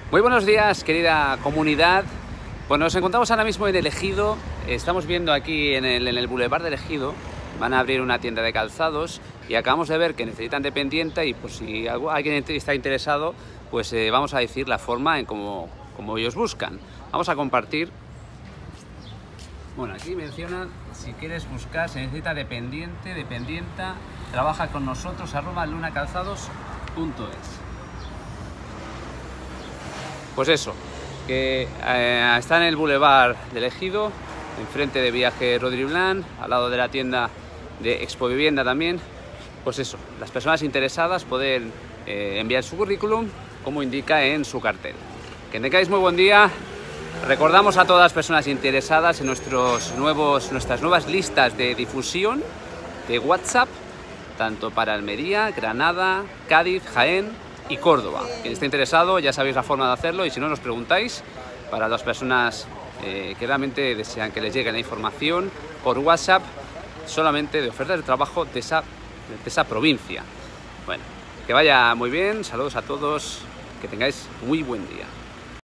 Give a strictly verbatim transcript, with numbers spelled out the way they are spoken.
Muy buenos días, querida comunidad. Pues nos encontramos ahora mismo en El Ejido. Estamos viendo aquí en el, en el Boulevard del Ejido. Van a abrir una tienda de calzados y acabamos de ver que necesitan dependiente y pues si alguien está interesado, pues eh, vamos a decir la forma en cómo, cómo ellos buscan. Vamos a compartir. Bueno, aquí mencionan, si quieres buscar, se necesita dependiente, dependienta, trabaja con nosotros, arroba lunacalzados punto es. Pues eso, que eh, está en el Boulevard del Ejido, enfrente de Viaje Rodri Blanc, al lado de la tienda de Expo Vivienda también. Pues eso, las personas interesadas pueden eh, enviar su currículum, como indica en su cartel. Que tengáis muy buen día. Recordamos a todas las personas interesadas en nuestros nuevos, nuestras nuevas listas de difusión de WhatsApp, tanto para Almería, Granada, Cádiz, Jaén y Córdoba. Quien esté interesado ya sabéis la forma de hacerlo y si no nos preguntáis, para las personas eh, que realmente desean que les llegue la información por WhatsApp solamente de ofertas de trabajo de esa, de esa provincia. Bueno, que vaya muy bien, saludos a todos, que tengáis muy buen día.